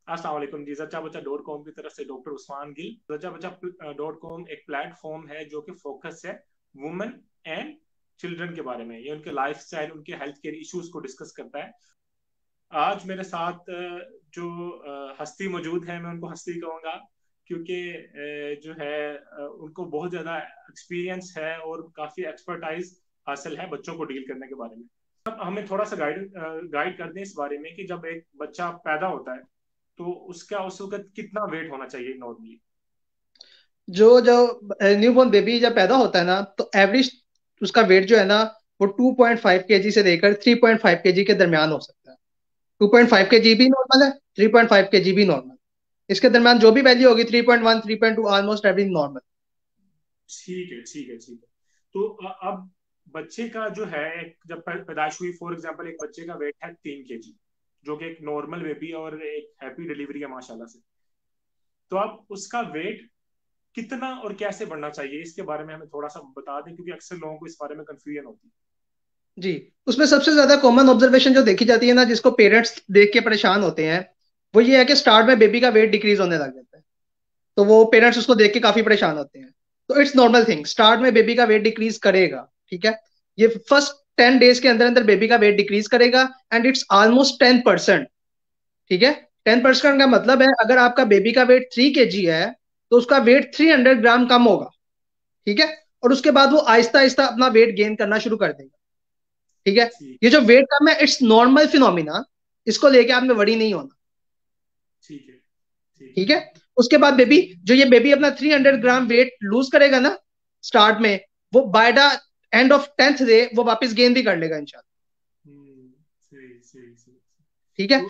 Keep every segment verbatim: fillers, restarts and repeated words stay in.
अस्सलाम वालेकुम जी। जच्चा बच्चा डॉट कॉम की तरफ से डॉक्टर उस्मान गिल। जच्चा बच्चा डॉट कॉम एक प्लेटफॉर्म है जो कि फोकस है वुमेन एंड चिल्ड्रन के बारे में। ये उनके लाइफ स्टाइल, उनके हेल्थ केयर इश्यूज को डिस्कस करता है। आज मेरे साथ जो हस्ती मौजूद है, मैं उनको हस्ती कहूँगा क्योंकि जो है उनको बहुत ज़्यादा एक्सपीरियंस है और काफ़ी एक्सपर्टाइज हासिल है बच्चों को डील करने के बारे में। अब हमें थोड़ा सा गाइड गाइड कर दें इस बारे में कि जब एक बच्चा पैदा होता है तो उसका उस वक्त कितना वेट होना चाहिए नॉर्मली। जो जो न्यूबॉर्न बेबी जब पैदा होता है ना, तो एवरेज उसका वेट जो है ना, वो टू पॉइंट फाइव केजी से लेकर थ्री पॉइंट फाइव केजी के दरमियान हो सकता है। टू पॉइंट फाइव केजी भी नॉर्मल है, थ्री पॉइंट फाइव केजी भी नॉर्मल। इसके दरमियान जो भी वैल्यू होगी, three point one, three point two, almost average normal. ठीक है, ठीक है, ठीक है। तो अब बच्चे का जो है, जब पैदाइश हुई, फॉर एग्जांपल एक बच्चे का वेट है तीन केजी, जो कि एक नॉर्मल बेबी और एक हैप्पी डिलीवरी है माशाल्लाह से। तो अब उसका वेट कितना और कैसे बढ़ना चाहिए, इसके बारे में हमें थोड़ा सा बता दें, क्योंकि अक्सर लोगों को इस बारे में कंफ्यूजन होती है। जी, उसमें सबसे ज्यादा कॉमन ऑब्जर्वेशन जो देखी जाती है ना, जिसको पेरेंट्स देख के परेशान होते हैं, वो ये है कि स्टार्ट में बेबी का वेट डिक्रीज होने लग जाता है। तो वो पेरेंट्स उसको देख के काफी परेशान होते हैं। तो इट्स नॉर्मल थिंग, स्टार्ट में बेबी का वेट डिक्रीज करेगा। ठीक है, ये फर्स्ट टेन डेज के अंदर अंदर बेबी का वेट डिक्रीज करेगा, and it's almost ten percent. ठीक है, टेन परसेंट का मतलब है, अगर आपका बेबी का वेट थ्री के जी है, तो उसका वेट थ्री हंड्रेड ग्राम कम होगा। ठीक है, और उसके बाद वो आहिस्ता आहिस्ता अपना वेट गेन करना शुरू कर देगा। ठीक है, ठीक ये जो वेट कम है, इट्स नॉर्मल फिनोमिना। इसको लेके आपने वरी नहीं होना। ठीक है, ठीक ठीक है। है, उसके बाद बेबी, जो ये बेबी अपना three hundred gram weight lose करेगा ना स्टार्ट में, वो by the end of tenth day वो वापस गेन भी कर लेगा इंशाल्लाह। हम्म, सही सही सही। ठीक है, तो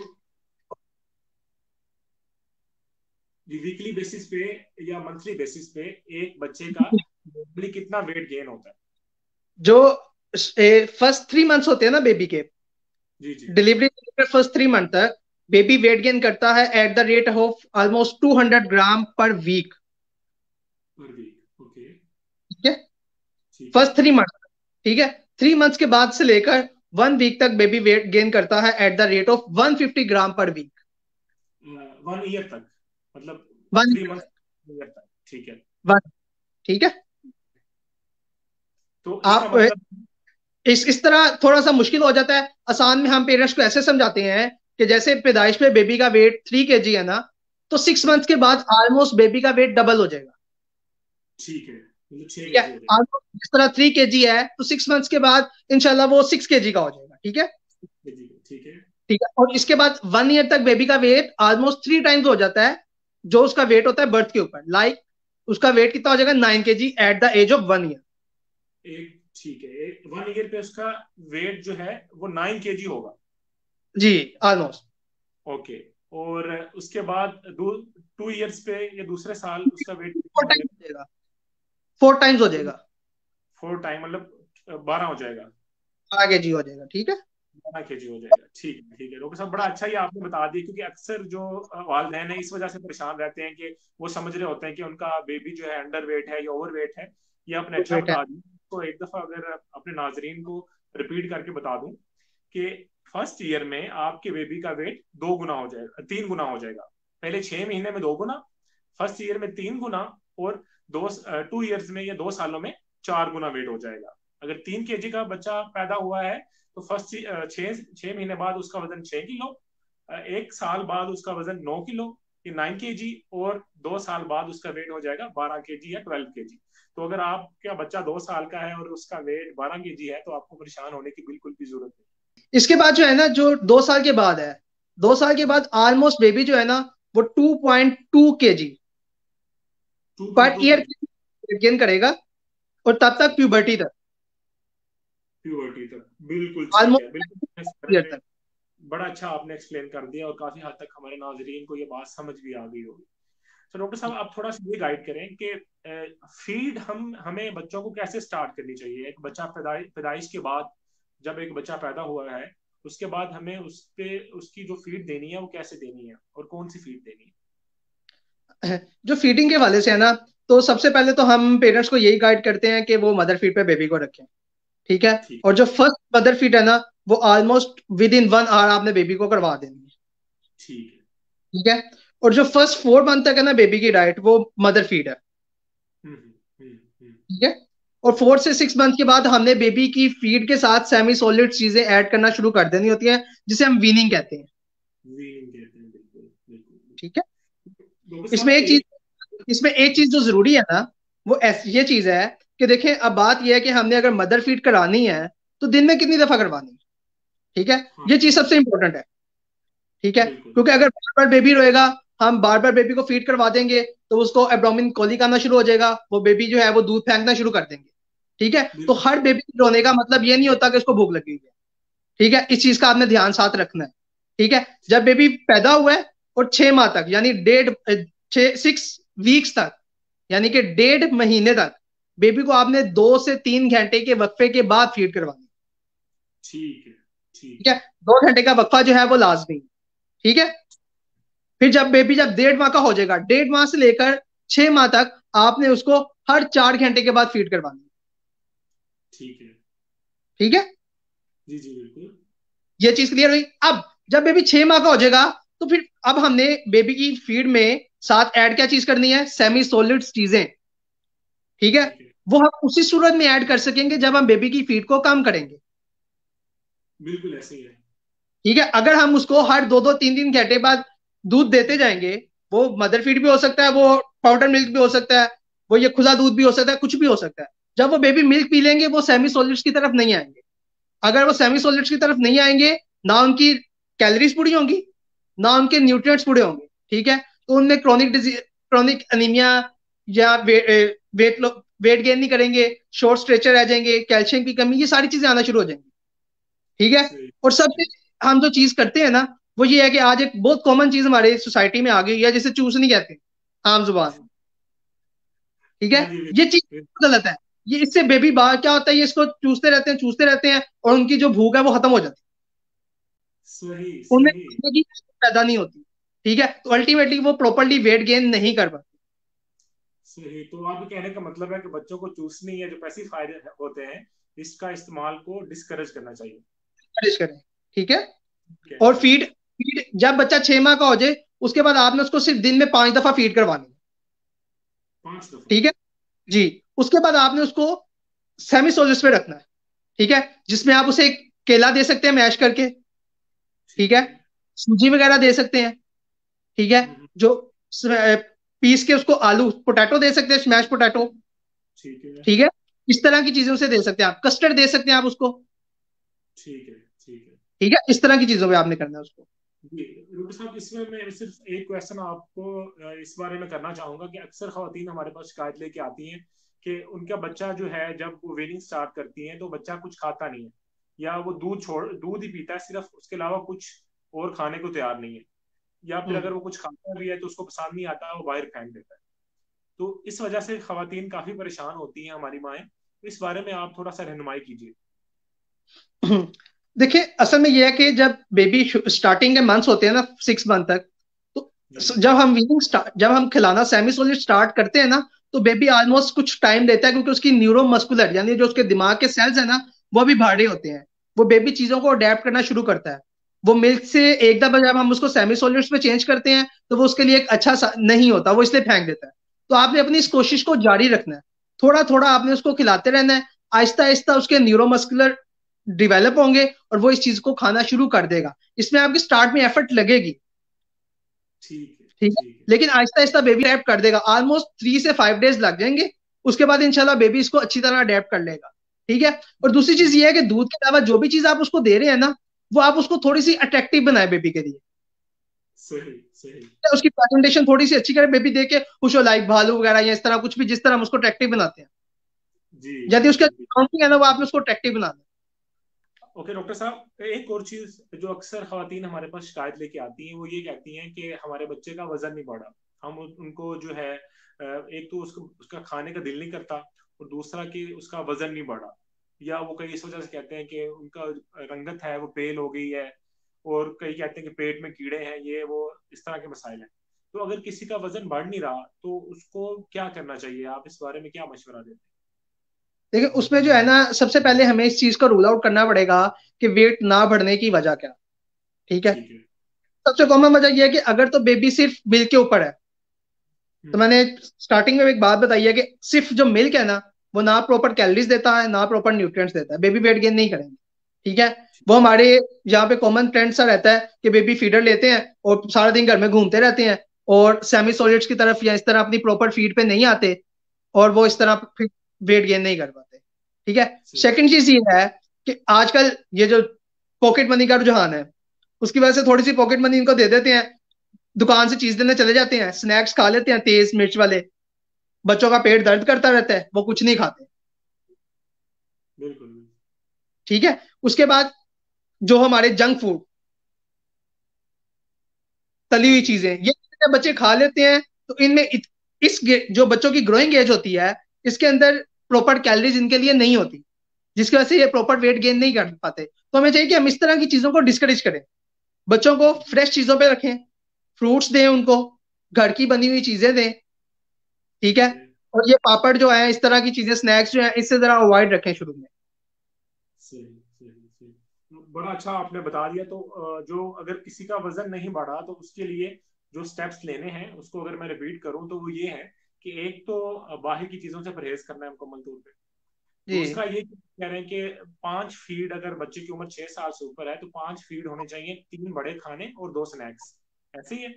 वीकली बेसिस पे या मंथली बेसिस पे एक बच्चे का नॉर्मली कितना वेट गेन होता है? जो फर्स्ट थ्री मंथ्स होते हैं ना बेबी के, जी जी। डिलीवरी के फर्स्ट थ्री मंथ तक बेबी वेट गेन करता है at the rate of almost two hundred gram per week. Per week, okay. ठीक है, ठीक है। First three month. ठीक है, थ्री मंथ्स के बाद से लेकर वन वीक तक बेबी वेट गेन करता है at the rate of one fifty gram per week. One year तक, मतलब वन थ्री मंथ ईयर तक, ठीक है। वन ठीक है, तो इसका आप मतलब। इस इस तरह थोड़ा सा मुश्किल हो जाता है। आसान में हम पेरेंट्स को ऐसे समझाते हैं कि जैसे पैदाइश में बेबी का वेट थ्री के जी है ना, तो सिक्स जी, मंथ के बाद ऑलमोस्ट बेबी का वेट डबल हो जाएगा। ठीक है, मतलब छह ठीक के है, जी हो जाएगा। ऑलमोस्ट जिस तरह थ्री के जी है, तो सिक्स मंथ्स के बाद इंशाल्लाह वो सिक्स के जी का हो जाएगा। ठीक है, जी जी, ठीक है। ठीक है, और इसके बाद वन ईयर तक बेबी का वेट ऑलमोस्ट थ्री टाइम्स हो जाता है जो उसका वेट होता है बर्थ के ऊपर। लाइक उसका वेट कितना हो जाएगा, nine K G at the age of one year. एक, ठीक है, एक वन ईयर पे उसका वेट जो है वो नाइन केजी होगा। जी, ऑलमोस्ट ओके। और उसके बाद टू इयर्स पे या दूसरे साल उसका वेट कितना फोर हो टाइम्स जाएगा? हो जाएगा, फोर टाइम्स हो जाएगा, फोर टाइम, मतलब बारह हो जाएगा। बारह के जी हो जाएगा। ठीक है, बारह केजी हो जाएगा, ठीक है, ठीक है। डॉक्टर साहब, बड़ा अच्छा ही आपने बता दिया, क्योंकि अक्सर जो वालदेन है इस वजह से परेशान रहते हैं कि वो समझ रहे होते हैं कि उनका बेबी जो है अंडर वेट है या ओवर वेट है। ये आपने अच्छा वेट है। बता दिया। तो एक दफा अगर अपने नाजरीन को रिपीट करके बता दूं कि फर्स्ट ईयर में आपके बेबी का वेट दो गुना हो जाएगा, तीन गुना हो जाएगा। पहले छह महीने में दो गुना, फर्स्ट ईयर में तीन गुना, और दो टू ईयर्स में या दो सालों में चार गुना वेट हो जाएगा। अगर तीन केजी का बच्चा पैदा हुआ है तो फर्स्ट छह छह महीने बाद उसका वजन छह किलो, एक साल बाद उसका वजन नौ किलो, ये नाइन के जी, और दो साल बाद उसका वेट हो जाएगा बारह के जी या ट्वेल्व के जी। तो अगर आपका बच्चा दो साल का है और उसका वेट बारह के जी है तो आपको परेशान होने की बिल्कुल भी जरूरत नहीं। इसके बाद जो है ना, जो दो साल के बाद है, दो साल के बाद ऑलमोस्ट बेबी जो है ना, वो to point two K G two point per two year के गेन करेगा, और तब तक जी, प्यूबर्टी तक, प्यूबर्टी तक, बिल्कुल ठीक है, बिल्कुल ऑलमोस्ट इस बारे ईयर में तक। बड़ा अच्छा आपने एक्सप्लेन कर दिया और काफी हद तक हमारे नाजरीन को ये बात समझ भी आ गई होगी। तो डॉक्टर साहब, आप थोड़ा सा ये गाइड करें कि फीड हम हमें बच्चों को कैसे स्टार्ट करनी चाहिए। एक बच्चा पैदाइश पैदाइश के बाद, जब एक बच्चा पैदा हुआ है, उसके बाद हमें उस पे उसकी जो फीड देनी है वो कैसे देनी है और कौन सी फीड देनी है? जो फीडिंग के वाले से है ना, तो सबसे पहले तो हम पेरेंट्स को यही गाइड करते हैं कि वो मदर फीड पे बेबी को रखें। ठीक है, ठीक, और जो फर्स्ट मदर फीड है ना, वो almost within one hour आपने बेबी को करवा देनी है। ठीक है, ठीक है। और जो फर्स्ट फोर मंथ तक है ना बेबी की डाइट, वो मदर फीड है। हम्म हम्म हम्म। ठीक है। और फोर से सिक्स मंथ के बाद हमने बेबी की फीड के साथ सेमी सॉलिड चीजें ऐड करना शुरू कर देनी होती है, जिसे हम वीनिंग कहते हैं। वीन कहते हैं, बिल्कुल बिल्कुल ठीक है। बिल्कुल। डॉक्टर इसमें साहब एक चीज एक। इसमें एक चीज जो जरूरी है ना, वो ऐस, ये चीज है कि देखें, अब बात यह है कि हमने अगर मदर फीड करानी है तो दिन में कितनी दफा करवानी है। ठीक है। हाँ, ये चीज सबसे इंपॉर्टेंट है। ठीक है। बिल्कुल क्योंकि अगर बार बार बेबी रोएगा, हम बार बार बेबी को फीड करवा देंगे, तो उसको एब्डोमिन कॉलिक आना शुरू हो जाएगा, वो बेबी जो है वो दूध फेंकना शुरू कर देंगे। ठीक है। तो बिल्कुल। हर बेबी रोने का मतलब ये नहीं होता कि उसको भूख लगी है। ठीक है। इस चीज का आपने ध्यान साथ रखना है। ठीक है। जब बेबी पैदा हुआ है और छह माह तक, यानी डेढ़ छह सिक्स वीक्स तक, यानी कि डेढ़ महीने तक बेबी को आपने दो से तीन घंटे के वक्फे के बाद फीड करवानी है। ठीक है ठीक ठीक है। है। दो घंटे का वक्फा जो है वो लाजमी है। ठीक है। फिर जब बेबी जब डेढ़ माह का हो जाएगा, डेढ़ माह से लेकर छह माह तक आपने उसको हर चार घंटे के बाद फीड करवानी है। ठीक है। ठीक है। जी जी बिल्कुल। ये चीज क्लियर हुई। अब जब बेबी छह माह का हो जाएगा, तो फिर अब हमने बेबी की फीड में साथ ऐड क्या चीज करनी है, सेमी सॉलिड चीजें। ठीक है। ठीक है। वो हम उसी सूरत में ऐड कर सकेंगे जब हम बेबी की फीड को कम करेंगे। बिल्कुल ऐसे ही है। ठीक है। अगर हम उसको हर दो दो तीन तीन घंटे बाद दूध देते जाएंगे, वो मदर फीड भी हो सकता है, वो पाउडर मिल्क भी हो सकता है, वो ये खुला दूध भी हो सकता है, कुछ भी हो सकता है। जब वो बेबी मिल्क पी लेंगे, वो सेमी सॉलिड्स की तरफ नहीं आएंगे। अगर वो सेमी सॉलिड्स की तरफ नहीं आएंगे, ना उनकी कैलोरीज पूरी होंगी, ना उनके न्यूट्रिएंट्स पूरे होंगे। ठीक है। तो उनमें क्रोनिक डिजीज, क्रोनिक अनीमिया, या वे, वेट वेट गेन नहीं करेंगे, शॉर्ट स्ट्रेचर रह जाएंगे, कैल्शियम की कमी, ये सारी चीजें आना शुरू हो जाएंगी। ठीक है। सही। और सबसे हम जो चीज करते हैं ना, वो ये है कि आज एक बहुत कॉमन चीज हमारे सोसाइटी में आ गई है, जिसे चूसनी कहते हैं आम जुबान में। ठीक है। हाँ जी ये चीज बिल्कुल। गलत है। ये इससे बेबी बाहर क्या होता है, ये इसको चूसते रहते हैं, चूसते रहते हैं, और उनकी जो भूख है वो खत्म हो जाती सही है, उनमें सही। खाने की पैदा नहीं होती। ठीक है। तो अल्टीमेटली वो प्रॉपरली वेट गेन नहीं कर पाते। सही, तो आपके कहने का मतलब है कि बच्चों को चूसनी या जो पैसिव फायदे होते हैं इसका इस्तेमाल को डिस्करेज करना चाहिए। परहेज करें। ठीक है। ठीक है और ठीक फीड है। फीड जब बच्चा छह माह का हो जाए, उसके बाद आपने उसको सिर्फ दिन में पांच दफा फीड करवानी है। पांच दफा। ठीक है। जी। उसके बाद आपने उसको सेमी सोलिस पे रखना है। ठीक है। जिसमें आप उसे एक केला दे सकते हैं मैश करके। ठीक ठीक है। है। सूजी वगैरह दे सकते हैं। ठीक है। हम्म, जो पीस के उसको आलू पोटैटो दे सकते हैं, स्मैश पोटैटो। ठीक है ठीक है। इस तरह की चीजों से दे सकते हैं, आप कस्टर्ड दे सकते हैं आप उसको। ठीक है ठीक है। ठीक है। इस तरह की चीजों पे आपने करना है उसको। जी डॉक्टर साहब, इसमें मैं सिर्फ एक क्वेश्चन आपको अ, इस बारे में करना चाहूंगा कि अक्सर खवातीन हमारे पास शिकायत लेके आती हैं कि उनका बच्चा जो है जब वो वीनिंग स्टार्ट करती है तो बच्चा कुछ खाता नहीं है, या वो दूध छोड़ दूध ही पीता है सिर्फ, उसके अलावा कुछ और खाने को तैयार नहीं है, या फिर हम्म। अगर वो कुछ खाता भी है तो उसको पसंद नहीं आता, वो बाहर फेंक देता है। तो इस वजह से खवातीन काफी परेशान होती हैं हमारी माएँ। इस बारे में आप थोड़ा सा रहनुमाई कीजिए। देखिए, असल में यह है कि जब बेबी स्टार्टिंग के मंथ्स होते हैं ना, सिक्स मंथ तक, तो जी जब हम वीनिंग स्टार्ट जब हम खिलाना सेमी सोलिड स्टार्ट करते हैं ना, तो बेबी ऑलमोस्ट कुछ टाइम लेता है, क्योंकि उसकी न्यूरोमस्कुलर, यानी जो उसके दिमाग के सेल्स है ना, वो भी भारी होते हैं। वो बेबी चीजों को अडेप्ट करना शुरू करता है। वो मिल्क से एक दफा जब हम उसको सेमी सॉलिड्स पे चेंज करते हैं, तो वो उसके लिए एक अच्छा सा नहीं होता, वो इसलिए फेंक देता है। तो आपने अपनी इस कोशिश को जारी रखना है। थोड़ा थोड़ा आपने उसको खिलाते रहना है। आहिस्ता आहिस्ता उसके न्यूरोमस्कुलर डिवेलप होंगे, और वो इस चीज को खाना शुरू कर देगा। इसमें आपकी स्टार्ट में एफर्ट लगेगी। ठीक है ठीक है। ठीक है। लेकिन आहिस्ता आहिस्ता बेबी अडेप्ट कर देगा, ऑलमोस्ट थ्री से फाइव डेज लग जाएंगे। उसके बाद इंशाल्लाह बेबी इसको अच्छी तरह अडेप्ट कर लेगा। ठीक है। और दूसरी चीज ये है कि दूध के अलावा जो भी चीज आप उसको दे रहे हैं ना, वो आप उसको थोड़ी सी अट्रैक्टिव बनाए बेबी के लिए। सही सही। उसकी प्रेजेंटेशन थोड़ी सी अच्छी करे, बेबी देख के खुश हो, लाइक भालू वगैरह या इस तरह कुछ भी, जिस तरह हम उसको अट्रैक्टिव बनाते हैं। जी यदि उसका बिल्कुल बिल्कुल। काउंटिंग है ना, वो आपने उसको अट्रैक्टिव बनाना ओके डॉक्टर साहब, एक और चीज जो अक्सर खवातीन हमारे पास शिकायत लेके आती हैं वो ये कहती हैं कि हमारे बच्चे का वजन नहीं बढ़ा। हम उन- उनको जो है अ, एक तो उसको उसका खाने का दिल नहीं करता, और दूसरा कि उसका वजन नहीं बढ़ा, या वो कई इस वजह से कहते हैं कि उनका रंगत है वो पेल हो गई है, और कई कहते हैं कि पेट में कीड़े हैं, ये वो इस तरह के मसाइल हैं। तो अगर किसी का वजन बढ़ नहीं रहा तो उसको क्या करना चाहिए, आप इस बारे में क्या मशवरा देते है। देखिए, उसमें जो है ना, सबसे पहले हमें इस चीज को रूल आउट करना पड़ेगा कि वेट ना बढ़ने की वजह क्या। ठीक हैं? है। ठीक है। सबसे कॉमन वजह यह है कि अगर तो बेबी सिर्फ मिल्क के ऊपर है, तो हम्म। मैंने स्टार्टिंग में एक बात बताई है कि सिर्फ जो मिल्क है ना, वो ना प्रॉपर कैलोरीज देता है ना प्रॉपर न्यूट्रिएंट्स देता है, बेबी वेट गेन नहीं करेंगे। ठीक है। वो हमारे यहाँ पे कॉमन ट्रेंड सा रहता है कि बेबी फीडर लेते हैं और सारा दिन घर में घूमते रहते हैं और सेमी सॉलिड्स की तरफ या इस तरह अपनी प्रॉपर फीड पे नहीं आते, और वो इस तरह वेट गेन नहीं कर पाते। ठीक है। सही। सेकंड चीज ये है कि आजकल ये जो पॉकेट मनी का रुझान है, उसकी वजह से थोड़ी सी पॉकेट मनी इनको दे देते हैं, दुकान से चीज देने चले जाते हैं, स्नैक्स खा लेते हैं तेज मिर्च वाले, बच्चों का पेट दर्द करता रहता है, वो कुछ नहीं खाते। बिल्कुल बिल्कुल। ठीक है। उसके बाद जो हमारे जंक फूड, तली जी हुई जी। चीजें, ये चीजें बच्चे खा लेते हैं, तो इनमें इत, इस गे- जो बच्चों की ग्रोइंग एज होती है, इसके अंदर प्रॉपर कैलोरीज इनके लिए नहीं होती, जिसकी वजह से ये प्रॉपर वेट गेन नहीं कर पाते। तो हमें चाहिए कि हम इस तरह की चीजों को डिस्करेज करें, बच्चों को फ्रेश चीजों पे रखें, फ्रूट्स दें उनको, घर की बनी हुई चीजें दें। ठीक है। जी। और ये पापड़ जो है, इस तरह की चीजें, स्नैक्स जो है, इससे जरा अवॉइड रखें शुरू में। सही सही सही। बड़ा अच्छा आपने बता दिया। तो अ, जो अगर किसी का वजन नहीं बढ़ा तो उसके लिए जो स्टेप्स लेने हैं उसको अगर मैं रिपीट करूं तो वो ये है कि एक तो अ, बाहर की चीजों से परहेज करना है मुकम्मल तौर पे। जी दूसरा ये कि कह रहे हैं कि पांच फीड, अगर बच्चे की उम्र छह साल से ऊपर है तो पांच फीड होने चाहिए, तीन बड़े खाने और दो स्नैक्स। ऐसे ही है।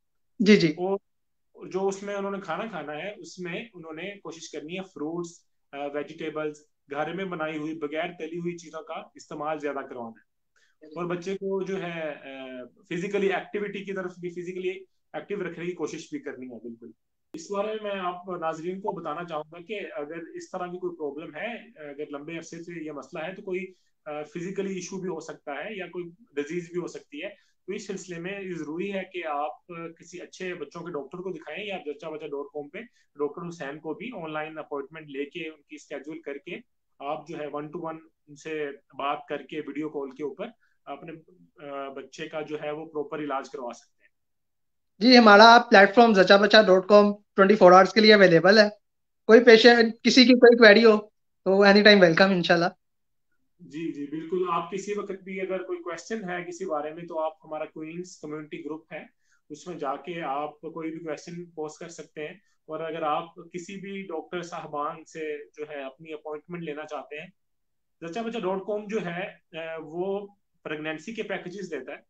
जी जी और जो उसमें उन्होंने खाना खाना है उसमें उन्होंने कोशिश करनी है फ्रूट्स, वेजिटेबल्स, घर में बनाई हुई बगैर तली हुई चीजों का इस्तेमाल ज्यादा करवाना है। और बच्चे को जो है फिजिकली एक्टिविटी की तरफ भी, फिजिकली एक्टिव रखने की कोशिश भी करनी है। बिल्कुल। इस बारे में मैं आप नाजरीन को बताना चाहूंगा कि अगर इस तरह की कोई प्रॉब्लम है, अगर लंबे अरसे से ये मसला है, तो कोई फिजिकली इशू भी हो सकता है या कोई डिजीज भी हो सकती है। तो इस सिलसिले में ये जरूरी है कि आप किसी अच्छे बच्चों के डॉक्टर को दिखाएं, या जच्चा बच्चा डॉट कॉम पे डॉक्टर हुसैन को भी ऑनलाइन अपॉइंटमेंट लेके उनकी स्केड्यूल करके आप जो है वन टू वन उनसे बात करके वीडियो कॉल के ऊपर अपने बच्चे का जो है वो प्रॉपर इलाज करवा सकते हैं। जी हमारा platform Jachcha Bachcha dot com twenty four hours के लिए अवेलेबल है। कोई पेशेंट, किसी की कोई क्वेरी हो तो एनी टाइम वेलकम इंशाल्लाह। जी जी बिल्कुल। आप किसी वक्त भी अगर कोई क्वेश्चन है किसी बारे में तो आप, हमारा क्वींस कम्युनिटी ग्रुप है, उसमें जाके आप कोई भी क्वेश्चन पोस्ट कर सकते हैं। और अगर आप किसी भी डॉक्टर साहबान से जो है अपनी अपॉइंटमेंट लेना चाहते हैं, जच्चा बच्चा डॉट कॉम जो है वो प्रेगनेंसी के पैकेजेस देता है।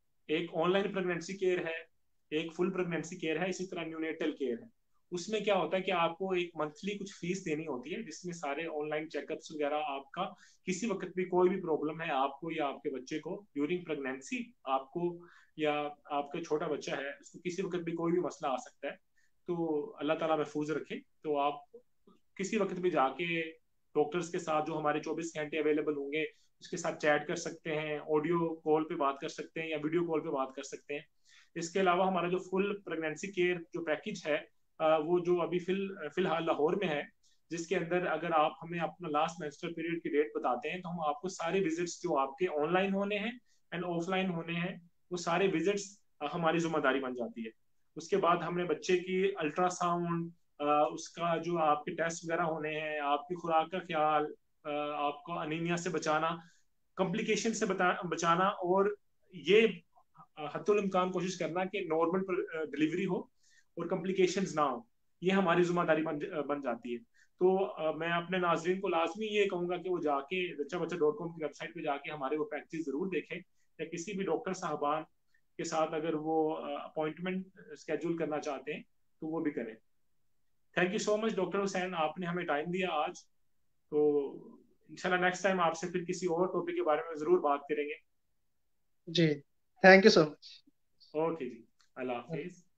एक ऑनलाइन प्रेगनेंसी केयर है, एक फुल प्रेगनेंसी केयर है, इसी तरह न्यूनेटल केयर है। उसमें क्या होता है कि आपको एक मंथली कुछ फीस देनी होती है, जिसमें सारे ऑनलाइन चेकअप्स वगैरह, आपका किसी वक्त भी कोई भी प्रॉब्लम है आपको या आपके बच्चे को ड्यूरिंग प्रेगनेंसी, आपको या आपका छोटा बच्चा है उसको किसी वक्त भी कोई भी मसला आ सकता है। तो अल्लाह ताला महफूज रखे। तो आप किसी वक्त भी जाके डॉक्टर्स के साथ जो हमारे चौबीस घंटे अवेलेबल होंगे उसके साथ चैट कर सकते हैं, ऑडियो कॉल पे बात कर सकते हैं या वीडियो कॉल पे बात कर सकते हैं। इसके अलावा हमारा जो फुल प्रेगनेंसी केयर जो पैकेज है, वो जो अभी फिल फिलहाल लाहौर में है, जिसके अंदर अगर आप हमें अपना लास्ट मेंस्ट्रुअल पीरियड की डेट बताते हैं तो हम आपको सारे विजिट्स जो आपके ऑनलाइन होने हैं एंड ऑफलाइन होने हैं, वो सारे विजिट्स हमारी जिम्मेदारी बन जाती है। उसके बाद हमने बच्चे की अल्ट्रासाउंड, उसका जो आपके टेस्ट वगैरह होने हैं, आपकी खुराक का ख्याल, आपको अनीमिया से बचाना, कॉम्प्लिकेशन से बता, बचाना, और ये हत्तुल इम्कान कोशिश करना कि नॉर्मल डिलीवरी हो और कॉम्प्लिकेशंस ना हो, ये हमारी जिम्मेदारी बन, बन जाती है। तो uh, मैं अपने नाजरीन को लाजमी ये कहूंगा कि वो जाके जच्चा बच्चा डॉट कॉम की वेबसाइट पे जाके हमारे वो पैकेजेस जरूर देखें, या किसी भी डॉक्टर साहबान के साथ अगर वो अपॉइंटमेंट uh, स्केड्यूल करना चाहते हैं तो वो भी करें। Thank you so much doctor Hussain, आपने हमें टाइम दिया आज। तो इंशाल्लाह नेक्स्ट टाइम आपसे फिर किसी और टॉपिक के बारे में जरूर बात करेंगे। जी थैंक यू सो ओके जी। अल्लाह मच। हाफिज।